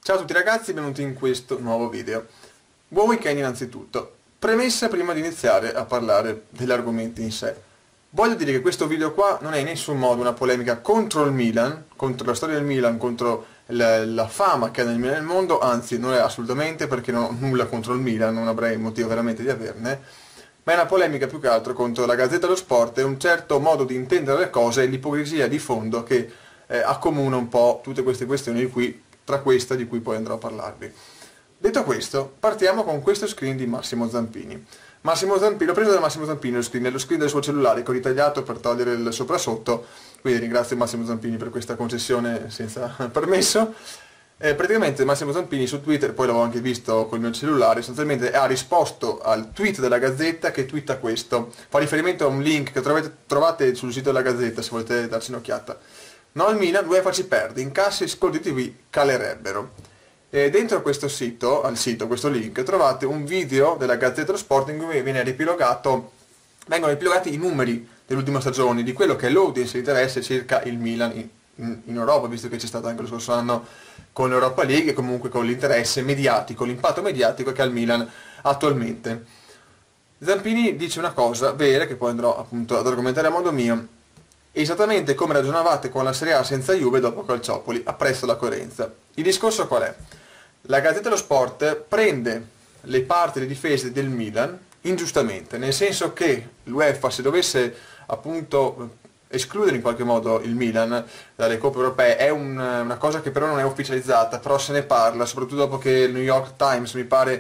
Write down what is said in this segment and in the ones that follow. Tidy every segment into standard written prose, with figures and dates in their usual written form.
Ciao a tutti ragazzi, benvenuti in questo nuovo video. Buon weekend innanzitutto. Premessa prima di iniziare a parlare dell'argomento in sé. Voglio dire che questo video qua non è in nessun modo una polemica contro il Milan, contro la storia del Milan, contro la fama che ha nel Milan nel mondo, anzi non è assolutamente, perché non ho nulla contro il Milan, non avrei motivo veramente di averne, ma è una polemica più che altro contro la Gazzetta dello Sport e un certo modo di intendere le cose e l'ipocrisia di fondo che accomuna un po' tutte queste questioni tra questa di cui poi andrò a parlarvi. Detto questo, partiamo con questo screen di Massimo Zampini. Massimo Zampini, l'ho preso da Massimo Zampini lo screen del suo cellulare che ho ritagliato per togliere il soprasotto, quindi ringrazio Massimo Zampini per questa concessione senza permesso. Praticamente Massimo Zampini su Twitter, poi l'avevo anche visto col mio cellulare, sostanzialmente ha risposto al tweet della Gazzetta che twitta questo. Fa riferimento a un link che trovate sul sito della Gazzetta se volete darci un'occhiata. No, il Milan, l'UEFA ci perde, incassi e sconti TV calerebbero. E dentro questo sito, questo link, trovate un video della Gazzetta dello Sport in cui vengono riepilogati i numeri dell'ultima stagione, di quello che è l'audience e interesse circa il Milan in Europa, visto che c'è stato anche lo scorso anno con l'Europa League e comunque con l'interesse mediatico, l'impatto mediatico che ha il Milan attualmente. Zampini dice una cosa vera, che poi andrò appunto ad argomentare a modo mio, esattamente come ragionavate con la Serie A senza Juve dopo Calciopoli, appresso la coerenza. Il discorso qual è? La Gazzetta dello Sport prende le parti e le difese del Milan ingiustamente, nel senso che l'UEFA, se dovesse appunto escludere in qualche modo il Milan dalle coppe europee, è una cosa che però non è ufficializzata, però se ne parla, soprattutto dopo che il New York Times mi pare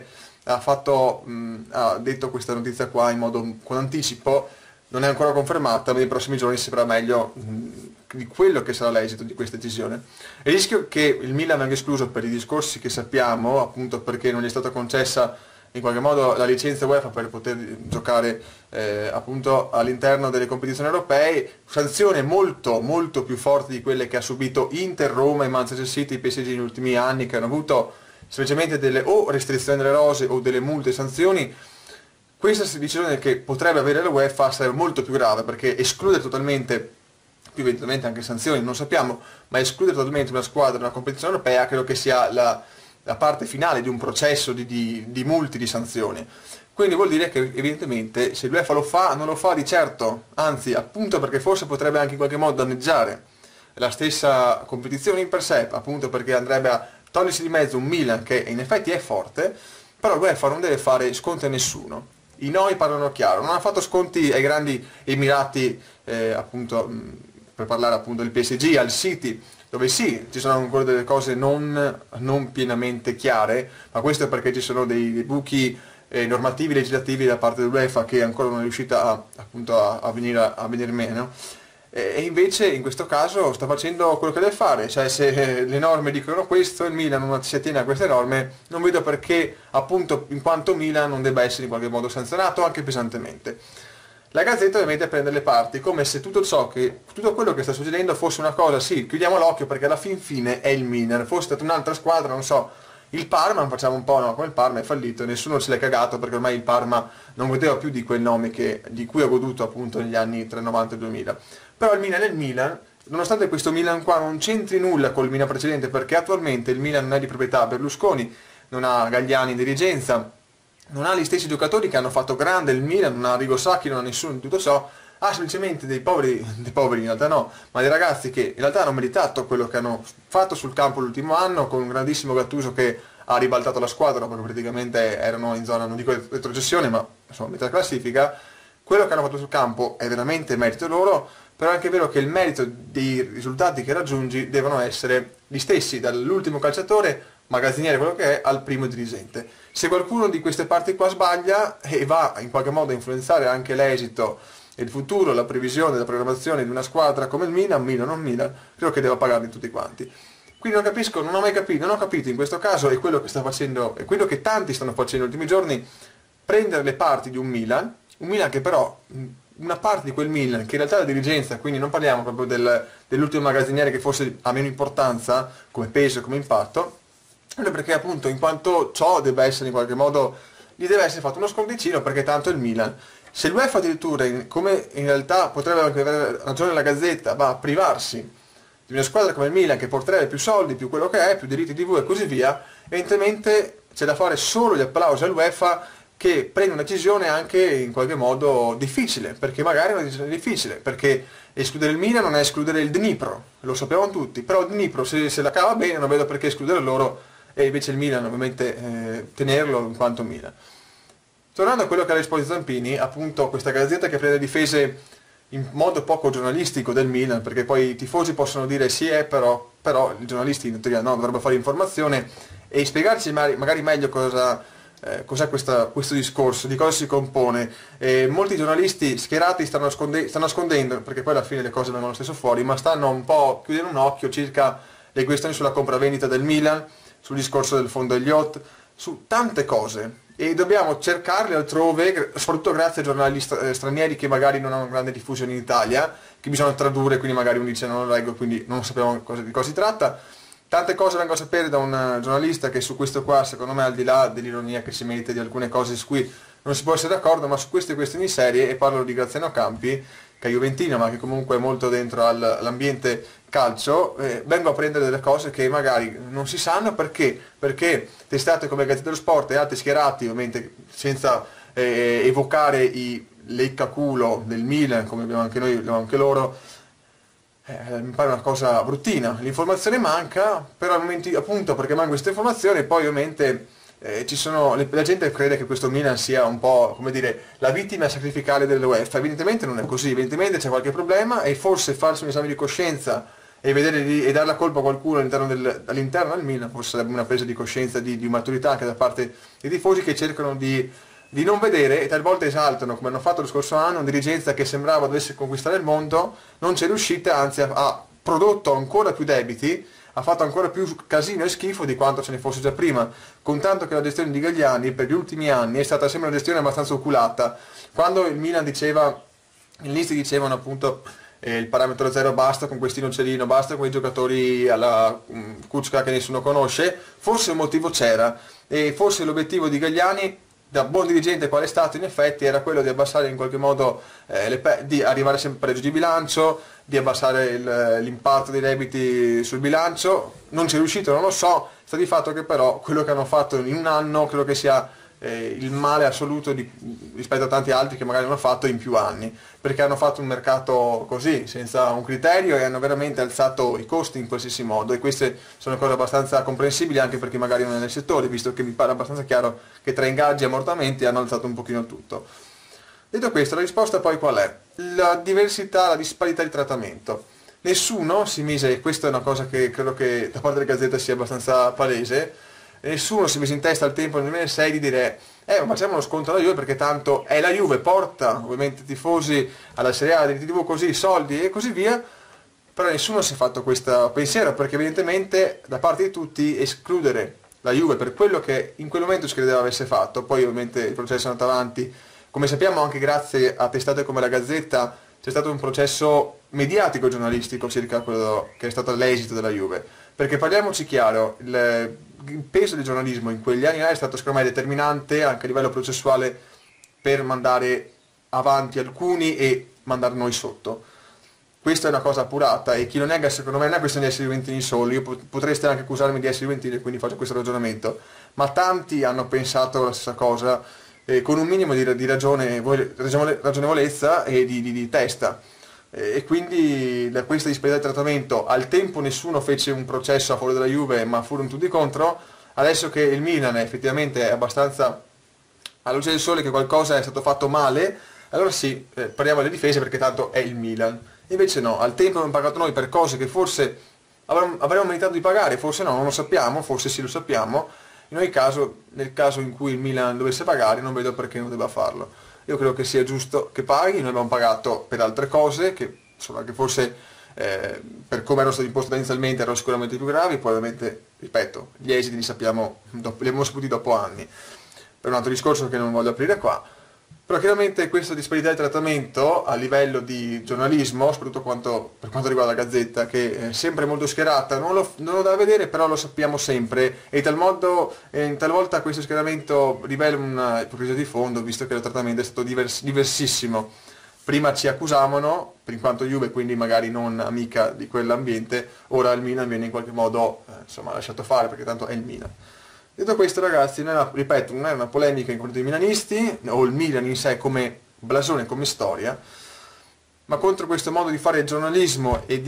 ha detto questa notizia qua in modo con anticipo. Non è ancora confermata, ma nei prossimi giorni si saprà meglio di quello che sarà l'esito di questa decisione. Il rischio che il Milan venga escluso per i discorsi che sappiamo, appunto perché non gli è stata concessa in qualche modo la licenza UEFA per poter giocare appunto all'interno delle competizioni europee, sanzioni molto molto più forti di quelle che ha subito Inter, Roma e Manchester City, i PSG negli ultimi anni, che hanno avuto semplicemente delle o restrizioni delle rose o delle multe e sanzioni. Questa decisione che potrebbe avere la UEFA sarebbe molto più grave, perché escludere totalmente, più eventualmente anche sanzioni, non sappiamo, ma escludere totalmente una squadra da una competizione europea credo che sia la parte finale di un processo di multi, di sanzioni. Quindi vuol dire che evidentemente se l'UEFA lo fa, non lo fa di certo, anzi appunto perché forse potrebbe anche in qualche modo danneggiare la stessa competizione in per sé, appunto perché andrebbe a togliersi di mezzo un Milan che in effetti è forte, però l'UEFA non deve fare sconti a nessuno. I noi parlano chiaro, non ha fatto sconti ai grandi Emirati, appunto, per parlare appunto del PSG, al City, dove sì, ci sono ancora delle cose non pienamente chiare, ma questo è perché ci sono dei buchi normativi, legislativi da parte dell'UEFA che ancora non è riuscita a venire meno. E invece in questo caso sta facendo quello che deve fare, cioè se le norme dicono questo, il Milan non si attiene a queste norme, non vedo perché appunto in quanto Milan non debba essere in qualche modo sanzionato anche pesantemente. La Gazzetta ovviamente prende le parti come se tutto quello che sta succedendo fosse una cosa, sì, chiudiamo l'occhio perché alla fin fine è il Milan, fosse stata un'altra squadra, non so, il Parma, facciamo un po', no, come il Parma è fallito, nessuno se l'è cagato perché ormai il Parma non godeva più di quel nome di cui ha goduto appunto negli anni tra il 90 e il 2000. Però il Milan è il Milan, nonostante questo Milan qua non c'entri nulla col Milan precedente, perché attualmente il Milan non è di proprietà Berlusconi, non ha Galliani in dirigenza, non ha gli stessi giocatori che hanno fatto grande il Milan, non ha Arrigo Sacchi, non ha nessuno di tutto ciò, ha semplicemente dei poveri in realtà no, ma dei ragazzi che in realtà hanno meritato quello che hanno fatto sul campo l'ultimo anno, con un grandissimo Gattuso che ha ribaltato la squadra, perché praticamente erano in zona, non dico retrocessione, ma insomma metà classifica. Quello che hanno fatto sul campo è veramente merito loro, però è anche vero che il merito dei risultati che raggiungi devono essere gli stessi, dall'ultimo calciatore, magazziniere, quello che è, al primo dirigente. Se qualcuno di queste parti qua sbaglia e va in qualche modo a influenzare anche l'esito e il futuro, la previsione, la programmazione di una squadra come il Milan o Milan, credo che deva pagarli tutti quanti. Quindi non ho capito in questo caso, è quello che sta facendo, è quello che tanti stanno facendo negli ultimi giorni, prendere le parti di un Milan che però, una parte di quel Milan, che in realtà è la dirigenza, quindi non parliamo proprio dell'ultimo magazziniere che forse ha meno importanza come peso, come impatto, perché appunto in quanto ciò deve essere in qualche modo, gli deve essere fatto uno sconticino, perché tanto il Milan, se l'UEFA addirittura, come in realtà potrebbe anche avere ragione la Gazzetta, va a privarsi di una squadra come il Milan che porterebbe più soldi, più quello che è, più diritti TV e così via, evidentemente c'è da fare solo gli applausi all'UEFA che prende una decisione anche in qualche modo difficile, perché magari è una decisione difficile, perché escludere il Milan non è escludere il Dnipro, lo sappiamo tutti, però il Dnipro se la cava bene non vedo perché escludere loro e invece il Milan ovviamente tenerlo in quanto Milan. Tornando a quello che ha risposto Zampini, appunto questa gazzetta che prende difese in modo poco giornalistico del Milan, perché poi i tifosi possono dire sì però i giornalisti in teoria no, dovrebbero fare informazione e spiegarci magari meglio cos'è questo discorso, di cosa si compone. Molti giornalisti schierati stanno nascondendo, perché poi alla fine le cose vengono lo stesso fuori, ma stanno un po' chiudendo un occhio circa le questioni sulla compravendita del Milan, sul discorso del fondo Elliott, su tante cose. E dobbiamo cercarle altrove, soprattutto grazie ai giornali stranieri che magari non hanno grande diffusione in Italia, che bisogna tradurre, quindi magari uno dice non lo leggo, quindi non sappiamo di cosa si tratta. Tante cose vengo a sapere da un giornalista che su questo qua, secondo me, al di là dell'ironia che si merita di alcune cose su cui non si può essere d'accordo, ma su queste questioni serie, e parlo di Graziano Campi, che è juventino ma che comunque è molto dentro all'ambiente calcio, vengo a prendere delle cose che magari non si sanno perché testate come Gazzetta dello Sport e altri schierati, ovviamente senza evocare i leccaculo del Milan, come abbiamo anche noi, abbiamo anche loro, mi pare una cosa bruttina. L'informazione manca, però al momento, appunto perché manca questa informazione, poi ovviamente la gente crede che questo Milan sia un po', come dire, la vittima sacrificale dell'UEFA. Evidentemente non è così, evidentemente c'è qualche problema e forse farsi un esame di coscienza e vedere e dare la colpa a qualcuno all'interno del Milan forse sarebbe una presa di coscienza di maturità anche da parte dei tifosi che cercano di non vedere e talvolta esaltano, come hanno fatto lo scorso anno, una dirigenza che sembrava dovesse conquistare il mondo, non c'è riuscita, anzi ha prodotto ancora più debiti, ha fatto ancora più casino e schifo di quanto ce ne fosse già prima, con tanto che la gestione di Galliani per gli ultimi anni è stata sempre una gestione abbastanza oculata. Quando il Milan diceva, all'inizio dicevano appunto il parametro zero basta con questi noccellino, basta con i giocatori alla Kuczka che nessuno conosce, forse un motivo c'era e forse l'obiettivo di Galliani da buon dirigente qual è stato in effetti era quello di abbassare in qualche modo di arrivare sempre al pareggio di bilancio, di abbassare l'impatto dei debiti sul bilancio. Non ci è riuscito, non lo so, sta di fatto che però quello che hanno fatto in un anno credo che sia il male assoluto rispetto a tanti altri che magari hanno fatto in più anni, perché hanno fatto un mercato così, senza un criterio e hanno veramente alzato i costi in qualsiasi modo e queste sono cose abbastanza comprensibili anche per chi magari non è nel settore, visto che mi pare abbastanza chiaro che tra ingaggi e ammortamenti hanno alzato un pochino il tutto. Detto questo, la risposta poi qual è? La diversità, la disparità di trattamento. Nessuno si mise, e questa è una cosa che credo che da parte della Gazzetta sia abbastanza palese, nessuno si mise in testa al tempo nel 2006 di dire ma facciamo uno sconto alla Juve perché tanto è la Juve, porta ovviamente i tifosi alla Serie A, diritti TV così, soldi e così via, però nessuno si è fatto questo pensiero perché evidentemente da parte di tutti escludere la Juve per quello che in quel momento si credeva avesse fatto, poi ovviamente il processo è andato avanti, come sappiamo anche grazie a testate come la Gazzetta c'è stato un processo mediatico giornalistico circa quello che è stato l'esito della Juve, perché parliamoci chiaro, il peso del giornalismo in quegli anni là è stato secondo me determinante anche a livello processuale per mandare avanti alcuni e mandare noi sotto. Questa è una cosa appurata e chi lo nega secondo me non è questione di essere juventini soli, io potreste anche accusarmi di essere juventini e quindi faccio questo ragionamento, ma tanti hanno pensato la stessa cosa con un minimo di ragionevolezza e di testa. E quindi da questa disparità di trattamento al tempo nessuno fece un processo a favore della Juve ma furono tutti contro, adesso che il Milan effettivamente è abbastanza alla luce del sole che qualcosa è stato fatto male, allora sì, parliamo delle difese perché tanto è il Milan, invece no, al tempo abbiamo pagato noi per cose che forse avremmo meritato di pagare, forse no, non lo sappiamo, forse sì lo sappiamo, nel caso in cui il Milan dovesse pagare non vedo perché non debba farlo. Io credo che sia giusto che paghi, noi abbiamo pagato per altre cose, che forse per come erano stati imposti inizialmente erano sicuramente più gravi, poi ovviamente, ripeto, gli esiti li sappiamo, li abbiamo saputi dopo anni, per un altro discorso che non voglio aprire qua. Però chiaramente questa disparità di trattamento a livello di giornalismo, soprattutto per quanto riguarda la Gazzetta, che è sempre molto schierata, non lo da vedere, però lo sappiamo sempre, e talvolta questo schieramento rivela una ipocrisia di fondo, visto che il trattamento è stato diversissimo. prima ci accusavano, in quanto Juve, quindi magari non amica di quell'ambiente, ora il Milan viene in qualche modo insomma, lasciato fare, perché tanto è il Milan. Detto questo ragazzi, ripeto, non è una polemica in confronto dei milanisti, o il Milan in sé come blasone, come storia, ma contro questo modo di fare il giornalismo e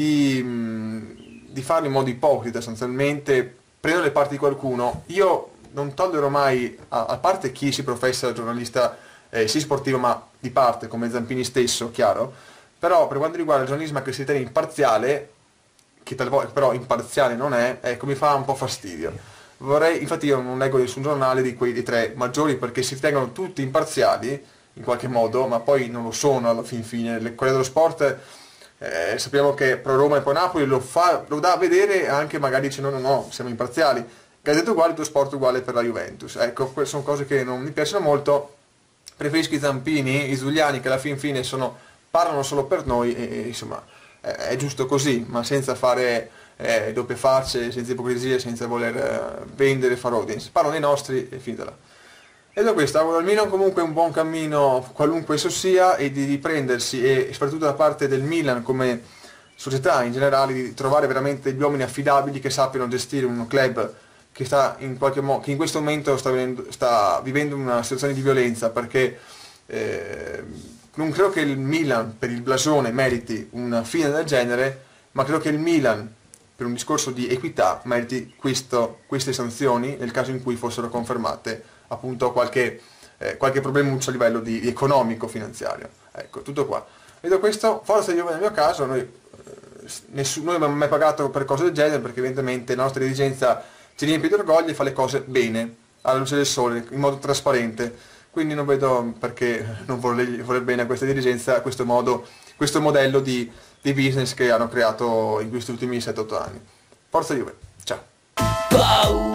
di farlo in modo ipocrita, sostanzialmente, prendo le parti di qualcuno. Io non tollero mai, a parte chi si professa giornalista, sì sportivo, ma di parte, come Zampini stesso, chiaro, però per quanto riguarda il giornalismo che si ritiene imparziale, che talvolta però imparziale non è, ecco, mi fa un po' fastidio. Infatti io non leggo nessun giornale di quei tre maggiori perché si ritengono tutti imparziali, in qualche modo, ma poi non lo sono alla fin fine. Il Corriere dello Sport sappiamo che pro Roma e pro Napoli lo dà a vedere anche magari dicendo no, siamo imparziali. Gazzetta uguale, tuo sport uguale per la Juventus. Ecco, queste sono cose che non mi piacciono molto. Preferisco i Zampini, i Zuliani che alla fin fine parlano solo per noi e insomma è giusto così, ma senza fare doppie facce, senza ipocrisie, senza voler vendere, fare audience. Parlano dei nostri e finita là. E da questo auguro al Milan comunque un buon cammino, qualunque esso sia, e di riprendersi, e soprattutto da parte del Milan come società in generale, di trovare veramente gli uomini affidabili che sappiano gestire un club che sta in qualche modo, che in questo momento sta vivendo una situazione di violenza, perché non credo che il Milan per il blasone meriti una fine del genere, ma credo che il Milan per un discorso di equità meriti queste sanzioni nel caso in cui fossero confermate appunto qualche problemuccio a livello di economico finanziario. Ecco, tutto qua. Vedo questo, forza Juve nel mio caso, noi non abbiamo mai pagato per cose del genere, perché evidentemente la nostra dirigenza ci riempie di orgoglio e fa le cose bene, alla luce del sole, in modo trasparente, quindi non vedo perché non voler bene a questa dirigenza, a questo modello di business che hanno creato in questi ultimi 7-8 anni. Forza Juve, ciao!